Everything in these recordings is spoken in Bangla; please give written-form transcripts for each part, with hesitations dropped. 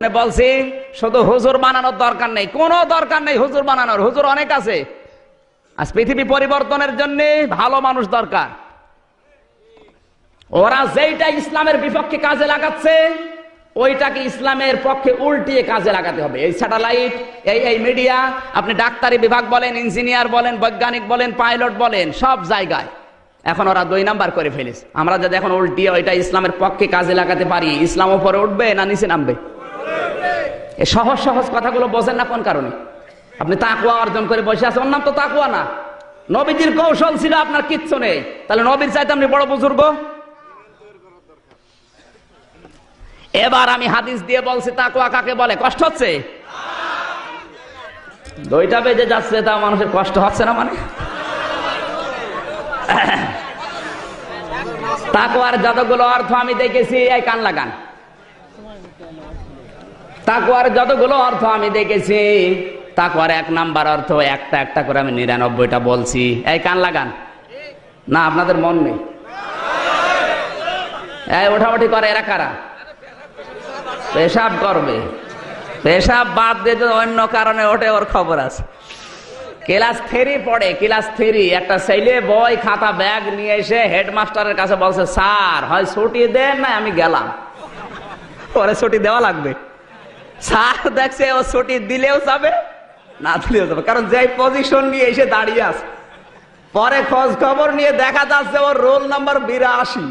বলছি শুধু হুজুর বানানোর দরকার নেই, কোনো দরকার নেই হুজুর বানানোর, হুজুর অনেক আছে। আজ পৃথিবী পরিবর্তনের জন্য ভালো মানুষ দরকার। ওরা যেইটা ইসলামের বিপক্ষে কাজে লাগাচ্ছে ওইটাকে ইসলামের পক্ষে উল্টিয়ে কাজে লাগাতে হবে। এই স্যাটেলাইট, এই মিডিয়া, আপনি ডাক্তারি বিভাগ বলেন, ইঞ্জিনিয়ার বলেন, বৈজ্ঞানিক বলেন, পাইলট বলেন, সব জায়গায় এখন ওরা 2 নাম্বার করে ফেলেছে। আমরা যদি এখন উল্টিয়ে ওইটা ইসলামের পক্ষে কাজে লাগাতে পারি, ইসলাম উপরে উঠবে না নিচে নামবে? এই সহজ সহজ কথাগুলো বোঝেন না কোন কারণে? আপনি তাকওয়া অর্জন করে বসে আছেন, ওর নাম তো তাকওয়া না। নবীজির কৌশল ছিল আপনার কিচ্ছু নেই, তাহলে নবীর চাইতে আপনি বড় বুজুর্গ? এবার আমি হাদিস দিয়ে বলছি তাকওয়া কাকে বলে। কষ্ট হচ্ছে? 2টা বেজে যাচ্ছে, তা মানুষের কষ্ট হচ্ছে না? মানে তাকওয়ার যতগুলো অর্থ আমি দেখেছি, এই কান লাগান, তাকওয়ার যতগুলো অর্থ আমি দেখেছি, তাকওয়ার 1 নাম্বার অর্থ একটা একটা করে আমি 99টা বলছি। এই কান লাগান। না আপনাদের মন নেই? এই ওঠাউঠি করে এরা কারা? পেশাব করবে, পেশাব বাদ দিয়ে যদি অন্য কারণে ওঠে ওর খবর আছে। ক্লাস 3 পড়ে, ক্লাস 3 একটা ছেলে বই খাতা ব্যাগ নিয়ে এসে হেডমাস্টারের কাছে বলছে, স্যার হয় ছুটি দেন না আমি গেলাম। পরে ছুটি দেওয়া লাগবে। স্যার দেখছে ও ছুটি দিলেও যাবে না দিলেও যাবে, কারণ যে পজিশন নিয়ে এসে দাঁড়িয়ে আছে। পরে খোঁজ খবর নিয়ে দেখা যাচ্ছে ওর রোল নাম্বার 82।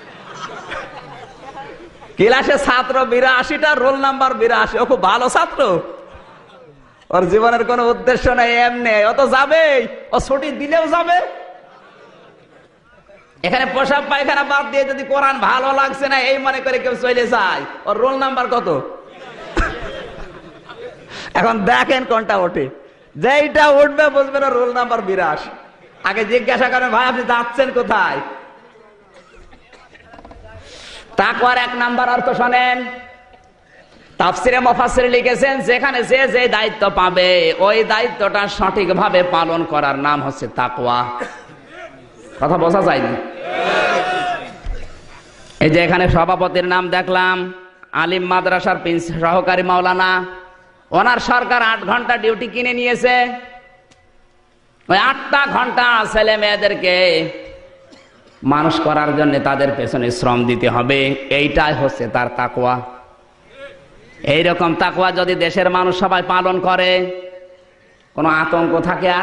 ক্লাসে ছাত্র 82টা, রোল নাম্বার 82। ও খুব ভালো ছাত্র, ওর জীবনের কোনো উদ্দেশ্য নেই, এমনি ও তো যাবেই, ও ছুটি দিলেও যাবে। এখানে পোশাক পায়খানা বাদ দিয়ে যদি কোরআন ভালো লাগছে না এই মনে করে কেউ চলে যায়, ওর রোল নাম্বার কত? এখন দেখেন কোনটা ওঠে। যেইটা উঠবে বুঝবেন রোল নাম্বার 82। আগে জিজ্ঞাসা করেন, ভাই আপনি যাচ্ছেন কোথায়? তাকওয়ার 1 নাম্বার অর্থ শোনেন। তাফসিরে মুফাসসির লিখেছেন, যেখানে যে দায়িত্ব পাবে ওই দায়িত্বটা সঠিকভাবে পালন করার নাম হচ্ছে তাকওয়া। কথা বোঝা যায়নি? এই যে এখানে সভাপতির নাম দেখলাম, আলিম মাদ্রাসার সহকারী মাওলানা, ওনার সরকার 8 ঘন্টা ডিউটি কিনে নিয়েছে। ওই 8টা ঘন্টা ছেলে মেয়েদেরকে মানুষ করার জন্য তাদের পেছনে শ্রম দিতে হবে। এইটাই হচ্ছে তার তাকওয়া। এইরকম তাকওয়া যদি দেশের মানুষ সবাই পালন করে, কোনো আতঙ্ক থাকে আর?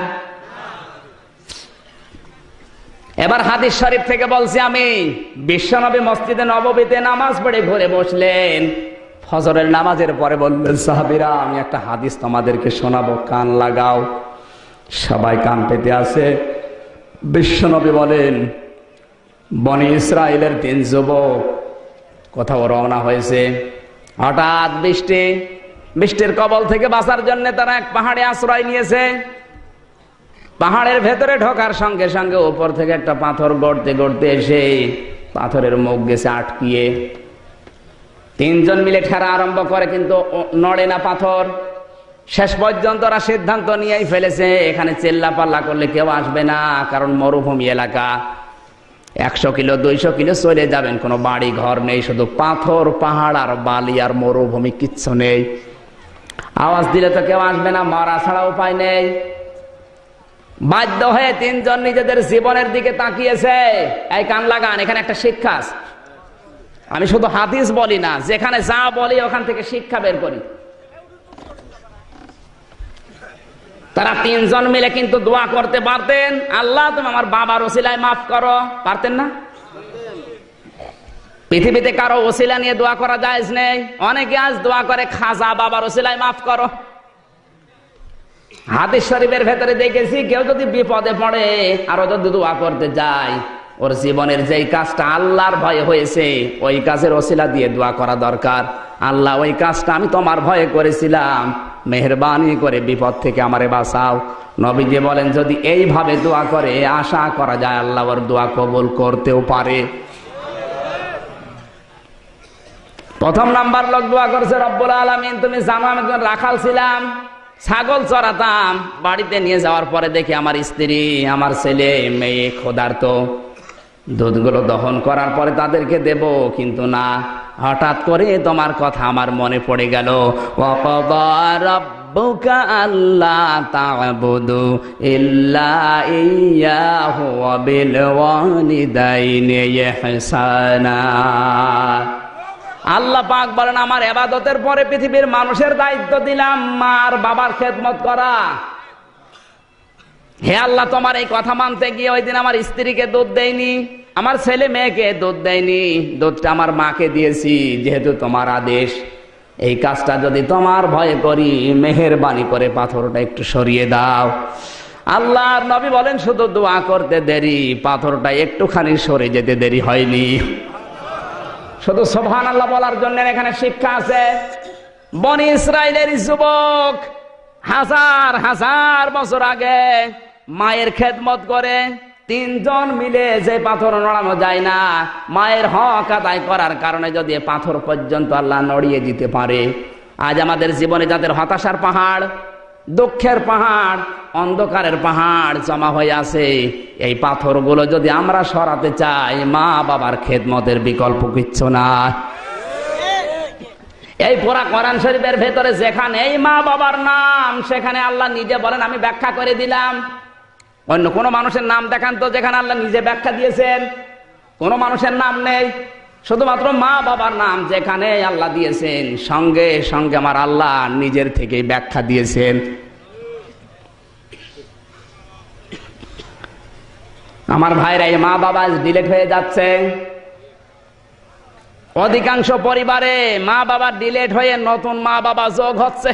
এবার হাদিস শরীফ থেকে বলছি আমি, বিশ্বনবী মসজিদে নববীতে নামাজ পড়ে ঘরে বসলেন। ফজরের নামাজের পরে বললেন, সাহাবীরা আমি একটা হাদিস তোমাদেরকে শোনাবো, কান লাগাও। সবাই কান পেতে আছে। বিশ্বনবী বলেন, বনি ইসরায়েলের 3 যুবক কোথাও রওনা হয়েছে। হঠাৎ বৃষ্টির কবল থেকে বাঁচার জন্য তারা এক পাহাড়ে আশ্রয় নিয়েছে। পাহাড়ের ভেতরে ঢোকার সঙ্গে সঙ্গে উপর থেকে একটা পাথর গড়তে গড়তে এসে পাথরের মুখ গেছে আটকিয়ে। 3 জন মিলে ঠেলা আরম্ভ করে, কিন্তু নড়ে না পাথর। শেষ পর্যন্ত ওরা সিদ্ধান্ত নিয়েই ফেলেছে, এখানে চেল্লাপাল্লা করলে কেউ আসবে না, কারণ মরুভূমি এলাকা। 100 কিলো 200 কিলো চলে যাবেন, কোনো বাড়ি ঘর নেই, শুধু পাথর, পাহাড় আর বালি আর মরুভূমি, কিচ্ছু নেই। আওয়াজ দিলে তো কেউ আসবে না, মারা ছাড়া উপায় নেই। বাধ্য হয়ে 3 জন নিজেদের জীবনের দিকে তাকিয়েছে। এই কান লাগান, এখানে একটা শিক্ষা আছে। আমি শুধু হাদিস বলি না, যেখানে যা বলি ওখান থেকে শিক্ষা বের করি। তারা 3 জন মিলে কিন্তু দোয়া করতে পারতেন, আল্লাহ তুমি আমার বাবার ওসিলায় মাফ করো, পারতেন না? পৃথিবীতে কারো ওসিলা নিয়ে দোয়া করা জায়েজ নেই। অনেকে আজ দোয়া করে খাজা বাবার ওসিলায় মাফ করো। হাদিস শরীফের ভেতরে দেখেছি, কেউ যদি বিপদে পড়ে আর যদি দোয়া করতে যায়, ওর জীবনের যেই কাজটা আল্লাহর ভয়ে হয়েছে ওই কাজের ওসিলা দিয়ে দোয়া করা দরকার। আল্লাহ ওই কাজটা আমি তোমার ভয়ে করেছিলাম, মেহেরবানি করে বিপদ থেকে আমারে বাঁচাও। নবীজি বলেন, যদি এইভাবে দোয়া করে আশা করা যায় আল্লাহ ওর দোয়া কবুল করতেও পারে। প্রথম নাম্বার লোক দোয়া করছে, রব্বুল আলামিন তুমি জানো আমি রাখাল ছিলাম, ছাগল চড়াতাম, বাড়িতে নিয়ে যাওয়ার পরে দেখি আমার স্ত্রী, আমার ছেলে মেয়ে ক্ষুধার্ত, দুধগুলো দহন করার পরে তাদেরকে দেব, কিন্তু না, হঠাৎ করে তোমার কথা আমার মনে পড়ে গেল। ওয়াকাদা রাব্বুকা আল্লা তা'বুদু ইল্লা ইয়্যাহু ওয়া বিল ওয়ালিদাইনি ইহসানা। আল্লাহ পাক বলেন, আমার ইবাদতের পরে পৃথিবীর মানুষের দায়িত্ব দিলাম মার বাবার খেদমত করা। হে আল্লাহ, তোমার এই কথা মানতে গিয়ে ওই দিন আমার স্ত্রীকে দুধ দেয়নি, আমার ছেলে মেয়েকে দুধ দেয়নি, দুধটা আমার মাকে দিয়েছি, যেহেতু তোমার আদেশ। এই কাজটা যদি তোমার ভয়ে করি, মেহেরবানি করে পাথরটা একটু সরিয়ে দাও। আল্লাহর নবী বলেন, শুধু দোয়া করতে দেরি, পাথরটা একটুখানি সরে যেতে দেরি হয়নি। শুধু সুবহানাল্লাহ বলার জন্য এখানে শিক্ষা আছে। বনি ইসরাইলের যুবক হাজার হাজার বছর আগে মায়ের খেদমত করে, তিনজন মিলে যে পাথর নড়ানো যায় না, মায়ের হক আদায় করার কারণে যদি পাথর পর্যন্ত আল্লাহ নড়িয়ে দিতে পারে। আজ আমাদের জীবনে যাদের হতাশার পাহাড়, দুঃখের পাহাড়, অন্ধকারের পাহাড় জমা হয়ে আছে, এই পাথরগুলো যদি আমরা সরাতে চাই, মা বাবার খেদমতের বিকল্প কিচ্ছু না। এই পুরা কোরআন শরীফের ভেতরে যেখানে এই মা বাবার নাম, সেখানে আল্লাহ নিজে বলেন, আমি ব্যাখ্যা করে দিলাম। অন্য কোন মানুষের নাম দেখান তো যেখানে আল্লাহ নিজে ব্যাখ্যা দিয়েছেন। কোন মানুষের নাম নেই, শুধুমাত্র মা বাবার নাম যেখানে আল্লাহ দিয়েছেন, সঙ্গে সঙ্গে আমার আল্লাহ নিজের থেকেই ব্যাখ্যা দিয়েছেন। আমার ভাইরা, এই মা বাবা ডিলেট হয়ে যাচ্ছে। অধিকাংশ পরিবারে মা বাবা ডিলেট হয়ে নতুন মা বাবা যোগ হচ্ছে।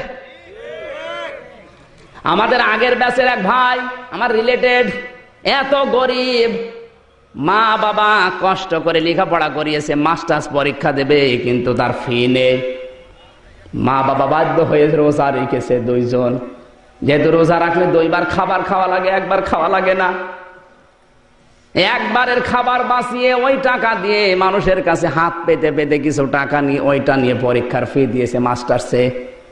আমাদের আগের ব্যাচের এক ভাই, আমার রিলেটেড, এত গরিব, মা বাবা কষ্ট করে লেখাপড়া করিয়েছে, মাস্টার্স পরীক্ষা দেবে, কিন্তু তার ফি নেই। মা বাবা বাধ্য হয়ে রোজা রেখেছে দুইজন, যেহেতু রোজা রাখলে দুইবার খাবার খাওয়া লাগে, একবার খাওয়া লাগে না। একবারের খাবার বাঁচিয়ে ওই টাকা দিয়ে মানুষের কাছে হাত পেতে পেতে কিছু টাকা নিয়ে ওইটা নিয়ে পরীক্ষার ফি দিয়েছে মাস্টার্সে।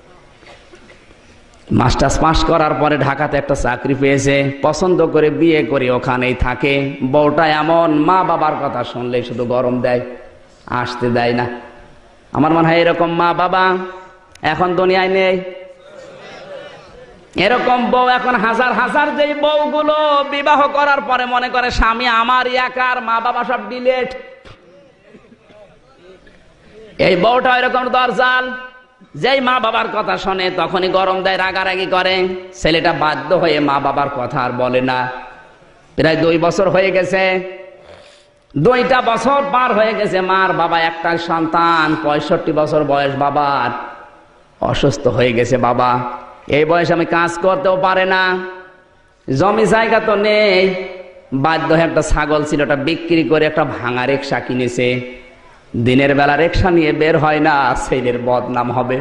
মাস্টার্স পাস করার পরে ঢাকাতে একটা চাকরি পেয়েছে, পছন্দ করে বিয়ে করে ওখানেই থাকে। বউটা এমন, মা বাবার কথা শুনলে শুধু গরম দেয়, আসতে দেয় না। আমার মনে হয় এরকম মা বাবা এখন দুনিয়ায় নেই। এরকম বউ এখন হাজার হাজার, যে বউগুলো বিবাহ করার পরে মনে করে স্বামী আমার একার, মা বাবা সব ডিলেট। এই বউটা এরকম দরজাল, যেই মা বাবার কথা শোনে তখনই গরম দেয়, রাগারাগি করে। ছেলেটা বাধ্য হয়ে মা বাবার কথা আর বলে না। প্রায় 2 বছর হয়ে গেছে, 2টা বছর পার হয়ে গেছে। মার বাবা একটাই সন্তান, 65 বছর বয়স বাবার, অসুস্থ হয়ে গেছে বাবা। এই বয়সে আমি কাজ করতেও পারে না, জমি জায়গা তো নেই। বাধ্য হয়ে একটা ছাগল ছিল, ওটা বিক্রি করে একটা ভাঙা রিকশা কিনেছে। দিনের বেলা রিকশা নিয়ে বের হয় না, ছেলের বদনাম হবে।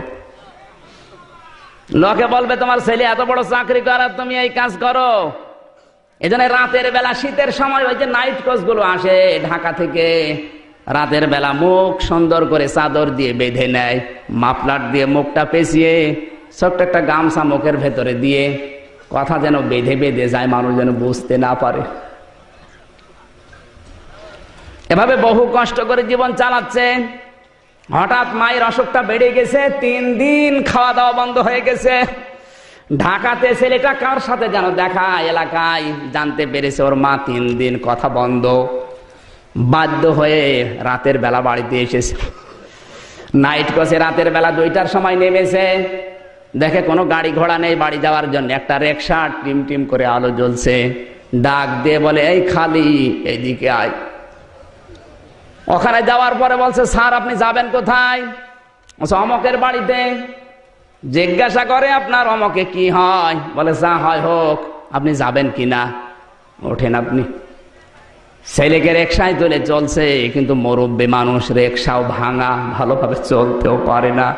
লোকে বলবে তোমার ছেলে এত বড় চাকরি করে, তুমি এই কাজ করো। এজন্য রাতের বেলা, শীতের সময় ওই যে নাইট কোচ গুলো আসে ঢাকা থেকে, রাতের বেলা মুখ সুন্দর করে চাদর দিয়ে বেঁধে নেয়, মাফলার দিয়ে মুখটা পেঁচিয়ে ছোট্ট একটা গামছা মুখের ভেতরে দিয়ে, কথা যেন বেঁধে বেঁধে যায়, মানুষ যেন বুঝতে না পারে। এভাবে বহু কষ্ট করে জীবন চালাচ্ছে। হঠাৎ মায়ের অসুখটা বেড়ে গেছে, 3 দিন খাওয়া দাওয়া বন্ধ হয়ে গেছে। ঢাকাতে ছেলেটা কার সাথে যেন দেখা, এলাকায় জানতে পেরেছে ওর মা 3 দিন কথা বন্ধ। বাধ্য হয়ে রাতের বেলা বাড়িতে এসেছে। নাইট কোচে রাতের বেলা 2টার সময় নেমেছে, দেখে কোনো গাড়ি ঘোড়া নেই বাড়ি যাওয়ার জন্য। একটা রিকশা টিম টিম করে আলো জ্বলছে, ডাক দিয়ে বলে, এই খালি, এইদিকে আয়। ওখানে যাওয়ার পরে বলছে, স্যার আপনি যাবেন কোথায়? অমকের বাড়িতে। জিজ্ঞাসা করে, আপনার অমকে কি হয়? বলে, যা হয় হোক, আপনি যাবেন কিনা? ওঠেন আপনি। ছেলেকে রিকশায় তুলে চলছে, কিন্তু মুরব্বি মানুষ, রিকশাও ভাঙা, ভালোভাবে চলতেও পারে না।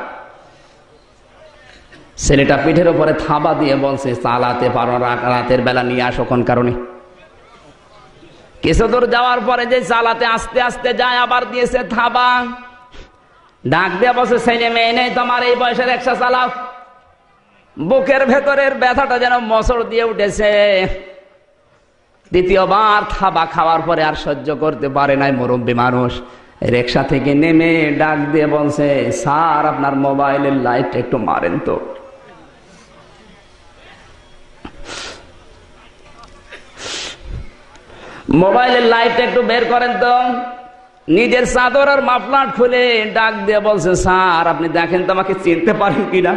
ছেলেটা পিঠের উপরে থাবা দিয়ে বলছে, চালাতে পারো, রাতের বেলা নিয়ে আসো কোন কারণে? কিছু দূর যাওয়ার পরে যে চালাতে আস্তে আস্তে যায়, আবার দিয়েছে থাবা। ডাক দিয়ে বসে, ছেলে মেয়ে নেই তোমার, এই বয়সে রিকশা চালাও। বুকের ভেতরের ব্যথাটা যেন মোচড় দিয়ে উঠেছে। দ্বিতীয়বার থাবা খাওয়ার পরে আর সহ্য করতে পারে নাই, মুরব্বী মানুষ রিকশা থেকে নেমে ডাক দিয়ে বলছে, স্যার আপনার মোবাইলের লাইট একটু মারেন তো। মোবাইলের লাইট একটু বের করেন তো। নিজের চাদর আর মাফলার খুলে ডাক দিয়ে বলছে, স্যার আপনি দেখেন তো আমাকে চিনতে পারেন কিনা।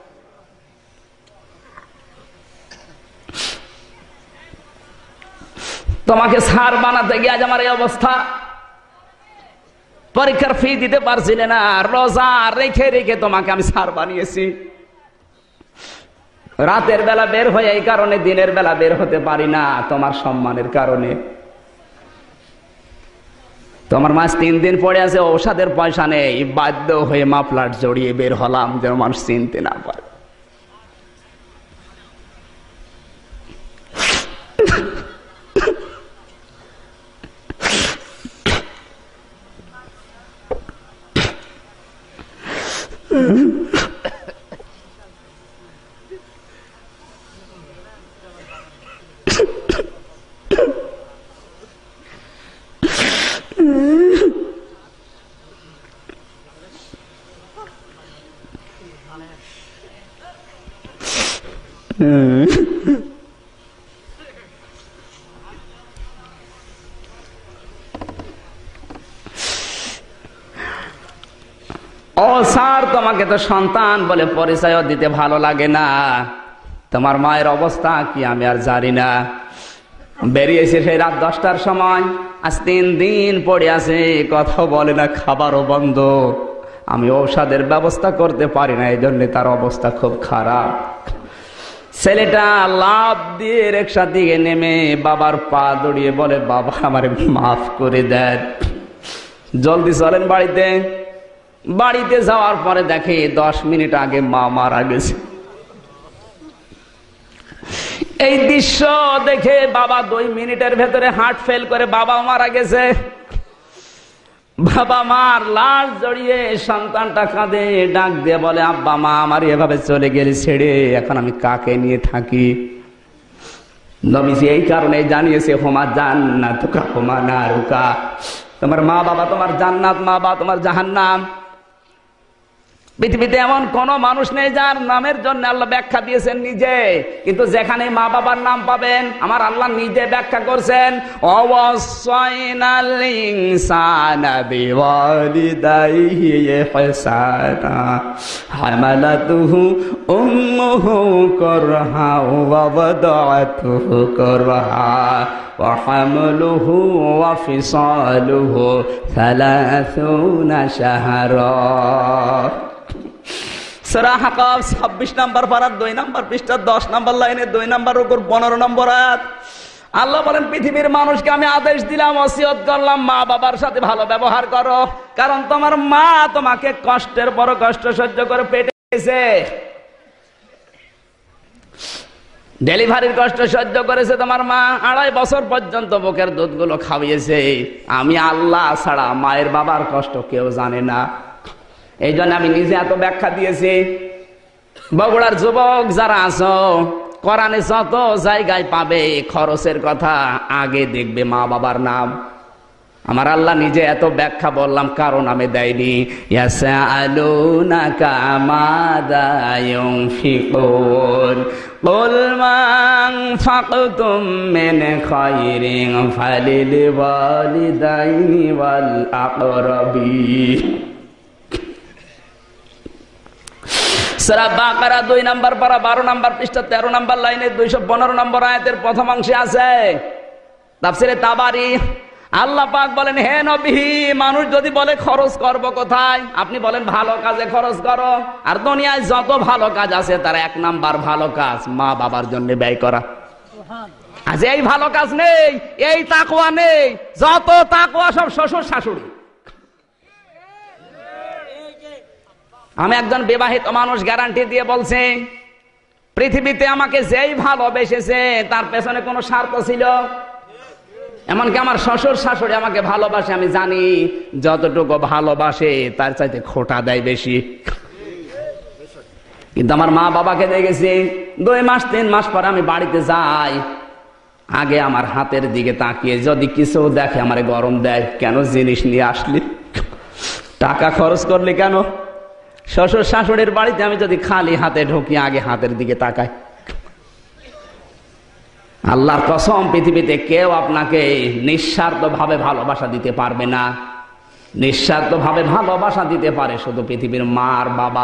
তোমাকে স্যার বানাতে গিয়ে আজ আমার এই অবস্থা। পরীক্ষার ফি দিতে পারছিলে না, রোজা রেখে রেখে তোমাকে আমি স্যার বানিয়েছি। রাতের বেলা বের হয়ে এই কারণে দিনের বেলা বের হতে পারি না, তোমার সম্মানের কারণে। তোমার মাস 3 দিন পড়ে আছে, ঔষধের পয়সা নেই, বাধ্য হয়ে মাফলার জড়িয়ে বের হলাম যেন মানুষ চিনতে না পারে। ও স্যার, তোমাকে তো সন্তান বলে পরিচয় দিতে ভালো লাগে না, তোমার মায়ের অবস্থা কি আমি আর জানি না। বেরিয়েছে সেই রাত 10টার সময়, আজ 3 দিন পড়ে আছে, কথা বলে না, খাবারও বন্ধ। আমি ঔষধের ব্যবস্থা করতে পারি না, এই জন্য তার অবস্থা খুব খারাপ। ছেলেটা লাফ দিয়ে রিকশা দিকে নেমে বাবার পা দড়িয়ে বলে, বাবা আমারে মাফ করে দেন, জলদি চলেন বাড়িতে। বাড়িতে যাওয়ার পরে দেখে 10 মিনিট আগে মা মারা গেছে। এই দৃশ্য দেখে বাবা 2 মিনিটের ভেতরে হার্ট ফেল করে বাবা মারা গেছে। বাবা মার লাশ জড়িয়ে সন্তানটা কাঁদে, ডাক দিয়ে বলে, আব্বা মা আমার এভাবে চলে গেলে ছেড়ে, এখন আমি কাকে নিয়ে থাকি। নবীজি এই কারণে জানিয়েছে, হোমা জান্নাতুকা হোমা নারুকা, তোমার মা বাবা তোমার জান্নাত, মা বাবা তোমার জাহান্নাম। পৃথিবীতে এমন কোন মানুষ নেই যার নামের জন্য আল্লাহ ব্যাখ্যা দিয়েছেন নিজে, কিন্তু যেখানে মা বাবার নাম পাবেন আমার আল্লাহ নিজে ব্যাখ্যা করছেন, অওয়াসাইনাল ইনসানা বিওয়ালিদাইহি ইহসানা হামালাতুহু উম্মুহু করহা ওয়া ওয়াদাতুহু করহা ওয়া হামলুহু ওয়া ফিসালুহু 30 শাহরা। সূরা হাকাব 26 নম্বর পারার 2 নম্বর পৃষ্ঠা 10 নম্বর লাইনে 2 নম্বর রুকুর 15 নম্বর আয়াত। আল্লাহ বলেন, পৃথিবীর মানুষকে আমি আদেশ দিলাম, ওসিয়ত করলাম, মা বাবার সাথে ভালো ব্যবহার করো, কারণ তোমার মা তোমাকে কষ্টের পর কষ্ট সহ্য করে পেটেছে, ডেলিভারির কষ্ট সহ্য করেছে তোমার মা, 2.5 বছর পর্যন্ত বুকের দুধগুলো খাওয়িয়েছে। আমি আল্লাহ ছাড়া মায়ের বাবার কষ্ট কেউ জানে না, এই জন্য আমি নিজে এত ব্যাখ্যা দিয়েছি। বগুড়ার যুবক যারা আছো, কোরআনে যত জায়গায় পাবে খরচের কথা আগে দেখবে মা বাবার নাম। আমার আল্লাহ নিজে এত ব্যাখ্যা বললাম, কারণ আমি দেয়নি। ইয়াসআলুনাকা মাযা ইউনফিকুন কুল মা আনফাকতুম মিন খায়রিন ফালিল ওয়ালিদাইনি ওয়াল আকরাবিন। সূরা বাকারা 2 নম্বর পারা 12 নম্বর পৃষ্ঠা 13 নম্বর লাইনে 215 নম্বর আয়াতের প্রথম অংশে আছে তাফসীরে তাবারি। আল্লাহ পাক বলেন, হে নবী, মানুষ যদি বলে খরচ করব কোথায়, আপনি বলেন ভালো কাজে খরচ করো। আর দুনিয়ায় যত ভালো কাজ আছে তার 1 নাম্বার ভালো কাজ মা বাবার জন্য ব্যয় করা। আজ এই ভালো কাজ নেই, এই তাকওয়া নেই, যত তাকওয়া সব শ্বশুর শাশুড়ি। আমি একজন বিবাহিত মানুষ গ্যারান্টি দিয়ে বলছি, পৃথিবীতে আমাকে যেই ভালোবেসেছে তার পেছনে কোনো স্বার্থ ছিল। এমনকি আমার শ্বশুর শাশুড়ি আমাকে ভালোবাসে, আমি জানি যতটুকু ভালোবাসে তার চাইতে খোটা দেয় বেশি। কিন্তু আমার মা বাবাকে দেখেছি 2 মাস 3 মাস পরে আমি বাড়িতে যাই, আগে আমার হাতের দিকে তাকিয়ে যদি কিছু দেখে আমারে গরম দেয়, কেন জিনিস নিয়ে আসলি, টাকা খরচ করলি কেন? শ্বশুর শাশুড়ির বাড়িতে আমি যদি খালি হাতে ঢুকি, আগে হাতের দিকে তাকাই। আল্লাহর কসম, পৃথিবীতে কেউ আপনাকে নিঃস্বার্থ ভাবে ভালোবাসা দিতে পারবে না। নিঃস্বার্থ ভাবে ভালোবাসা দিতে পারে শুধু পৃথিবীর মা আর বাবা।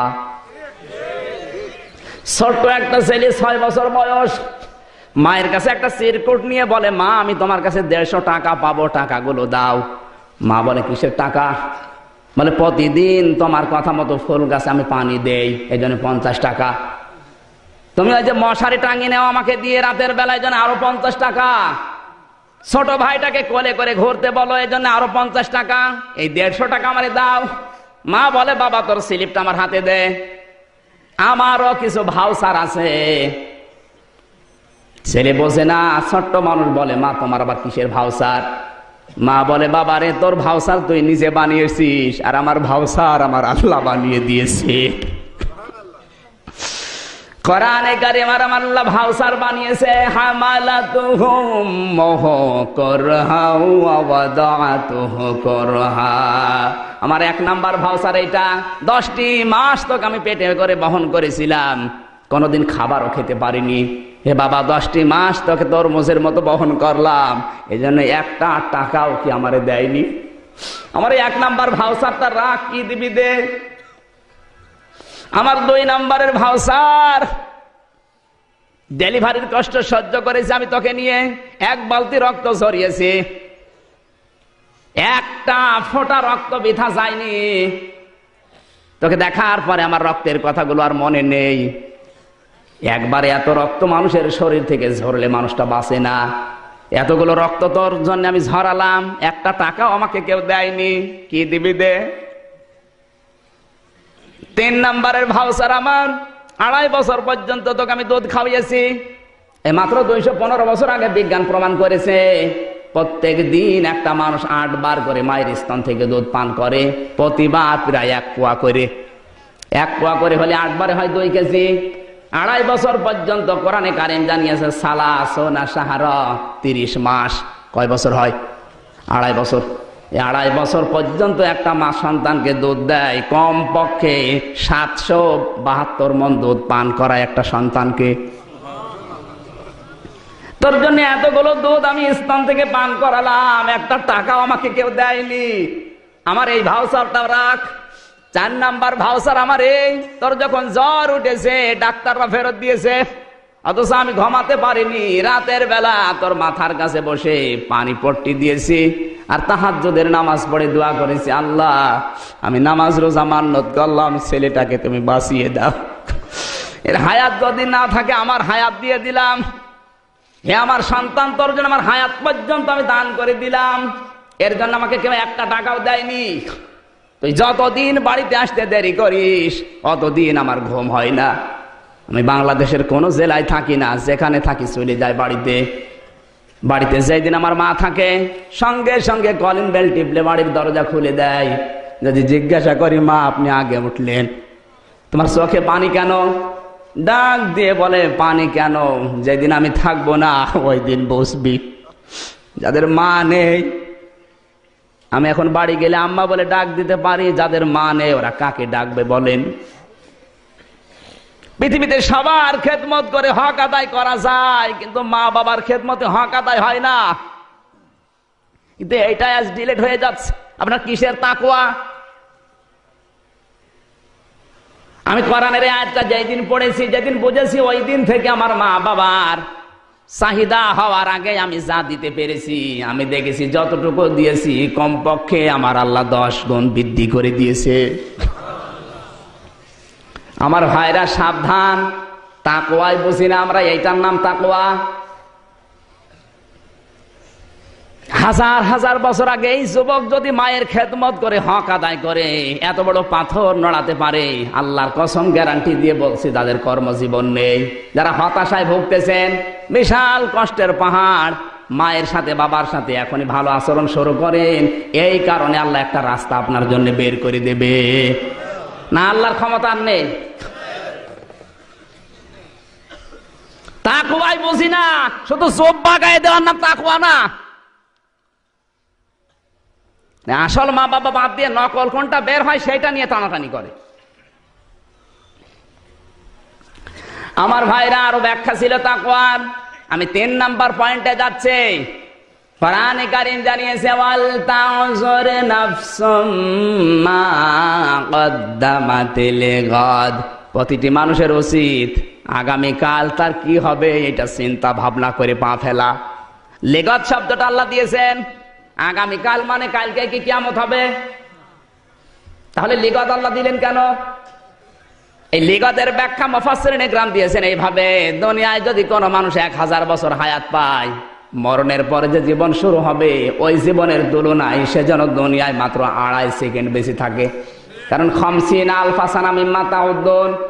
ছোট্ট একটা ছেলে 6 বছর বয়স, মায়ের কাছে একটা চিরকুট নিয়ে বলে, মা আমি তোমার কাছে 150 টাকা পাবো, টাকাগুলো দাও। মা বলে, কিসের টাকা? বলে, প্রতিদিন তোমার কথা মতো ফুল গাছে আমি পানি দেই, এই জন্য 50 টাকা। তুমি ওই যে মশারি টাঙিয়ে নেও আমাকে দিয়ে রাতের বেলায়, জন্য আরো 50 টাকা। ছোট ভাইটাকে কোলে করে ঘুরতে বলো, এই জন্য আরো 50 টাকা। এই 150 টাকা আমারে দাও। মা বলে, বাবা তোর স্লিপটা আমার হাতে দে, আমারও কিছু ভাউচার আছে। ছেলে বোঝে না, ছোট্ট মানুষ বলে, মা তোমার আবার কিসের ভাউচার? মা বলে, বাবা রে, তোর ভাউচার তুই নিজে বানিয়েছিস, আর আমার ভাউচার আমার আল্লাহ বানিয়ে দিয়েছে। কোরআনে কারিমে আল্লাহ ভাউচার বানিয়েছে, হামালাতুহুম মুহকরহা ওয়া ওয়াদাতুহু করহা। আমার 1 নাম্বার ভাউচার এইটা। 10টি মাস তোকে আমি পেটে করে বহন করেছিলাম, কোনোদিন খাবারও খেতে পারিনি। হে বাবা, 10টি মাস তোকে তরমুজের মতো বহন করলাম, এই জন্য 1টা টাকাও কি আমারে দেয়নি। আমার 1 নাম্বার ভাউচারটা রাখ, কি দিবি দে। আমার 2 নাম্বারের ভাউচার, ডেলিভারির কষ্ট সহ্য করেছি আমি তোকে নিয়ে, 1 বালতি রক্ত ঝরিয়েছি, 1টা ফোঁটা রক্ত বৃথা যায়নি। তোকে দেখার পরে আমার রক্তের কথাগুলো আর মনে নেই। একবারে এত রক্ত মানুষের শরীর থেকে ঝরলে মানুষটা বাঁচে না। এতগুলো রক্ত তোর জন্য আমি ঝরালাম, 1টা টাকাও আমাকে কেউ দেয়নি, কি দিবি দে। 3 নাম্বারের ভাউচার আমার, 2.5 বছর পর্যন্ত তোকে আমি দুধ খাওয়াইছি। এই মাত্র 215 বছর আগে বিজ্ঞান প্রমাণ করেছে, প্রত্যেক দিন একটা মানুষ 8 বার করে মায়ের স্তন থেকে দুধ পান করে, প্রতিবার প্রায় 1 পোয়া করে। 1 পোয়া করে হলে 8 বারে হয় 2 কেজি। 2.5 বছর পর্যন্ত কোরআনে কারিম জানিয়েছে, সালাসুনা শাহরা, 30 মাস। কয় বছর হয়? 2.5 বছর। 2.5 বছর পর্যন্ত একটা মা সন্তানকে দুধ দেয়, কম পক্ষে 772 মণ দুধ পান করায় একটা সন্তানকে। তোর জন্য এতগুলো দুধ আমি স্তন থেকে পান করালাম, 1টা টাকাও আমাকে কেউ দেয়নি। আমার এই ভাউচারটা রাখ। 4 নাম্বার ভাউচার আমার এই, তোর যখন জ্বর উঠেছে ডাক্তাররা ফেরত দিয়েছে, অথচ আমি ঘুমাতে পারিনি। রাতের বেলা তোর মাথার কাছে বসে পানি পট্টি দিয়েছি, আর তাহাজ্জুদের নামাজ পড়ে দোয়া করেছি, আল্লাহ আমি নামাজ রোজা মান্নত করলাম, ছেলেটাকে তুমি বাঁচিয়ে দাও। এর হায়াত যদি না থাকে আমার হায়াত দিয়ে দিলাম। হে আমার সন্তান, তোর জন্য আমার হায়াত পর্যন্ত আমি দান করে দিলাম, এর জন্য আমাকে কেউ 1টা টাকাও দেয়নি। তুই যতদিন বাড়িতে আসতে দেরি করিস, অতদিন আমার ঘুম হয় না। আমি বাংলাদেশের কোনো জেলায় থাকি না, যেখানে থাকি চলে যায় বাড়িতে। বাড়িতে যেদিন আমার মা থাকে, সঙ্গে সঙ্গে কলিং বেল টিপলে বাড়ির দরজা খুলে দেয়। যদি জিজ্ঞাসা করি, মা আপনি আগে উঠলেন, তোমার চোখে পানি কেন? ডাক দিয়ে বলে, পানি কেন? যেদিন আমি থাকবো না ওই দিন বসবি। যাদের মা নেই, আমি এখন বাড়ি গেলে আম্মা বলে ডাক দিতে পারি, যাদের মা নেই ওরা কাকে ডাকবে বলেন? পৃথিবীতে সবার খেদমত করে হক আদায় করা যায়, কিন্তু মা বাবার খেদমতে হক আদায় হয় না। কিন্তু এইটাই আজ ডিলেট হয়ে যাচ্ছে। আপনার কিসের তাকওয়া? আমি কোরআনের আয়াতটা যেদিন পড়েছি, যেদিন বুঝেছি, ওই দিন থেকে আমার মা বাবার চাহিদা হওয়ার আগে আমি যা দিতে পেরেছি, আমি দেখেছি যতটুকু দিয়েছি কমপক্ষে আমার আল্লাহ 10 গুণ বৃদ্ধি করে দিয়েছে। আমার ভাইরা সাবধান, তাকওয়াই বুঝি না আমরা, এইটার নাম তাকওয়া। হাজার হাজার বছর আগে এই যুবক যদি মায়ের খেদমত করে হক আদায় করে, এত বড় পাথর নড়াতে পারে, আল্লাহর কসম গ্যারান্টি দিয়ে বলছি, যাদের কর্মজীবন নেই, যারা হতাশায় ভুগতেছেন, বিশাল কষ্টের পাহাড়, মায়ের সাথে বাবার সাথে এখনই ভালো আচরণ শুরু করেন, এই কারণে আল্লাহ একটা রাস্তা আপনার জন্য বের করে দেবে। না আল্লাহর ক্ষমতা নেই? তাকওয়াই ভাষায় বুঝি না, শুধু জোব্বা গায়ে দেওয়ার নাম তাকওয়া না। আসল মা বাবা বাদ দিয়ে নকল কোনটা বের হয় সেটা নিয়ে টানাটানি করে। আমার ভাইরা, আরো ব্যাখ্যা ছিল তাকওয়ার। আমি 3 নাম্বার পয়েন্টে যাচ্ছি। কোরআনে কারীম জানিয়েছে, ওয়াল তাউযুর নাফসুম মা কদ্দামাত লিগাদ। প্রতিটি মানুষের উচিত আগামীকাল তার কি হবে এটা চিন্তা ভাবনা করে পা ফেলা। লিগাদ শব্দটা আল্লাহ দিয়েছেন, আগামীকাল মানে কালকে কি কিয়ামত হবে। তাহলে লিগাদ আল্লাহ দিলেন কেন? এই লিগাদের ব্যাখ্যা মুফাসসিরিনে কেরাম দিয়েছেন এইভাবে, দুনিয়ায় যদি কোনো মানুষ 1000 বছর হায়াত পায়, মরণের পরে যে জীবন শুরু হবে ওই জীবনের তুলনায় সে যেন দুনিয়ায় মাত্র 2.5 সেকেন্ড বেশি থাকে। কারণ 50 আলফা সানা মিম্মা তাউদ্দুন,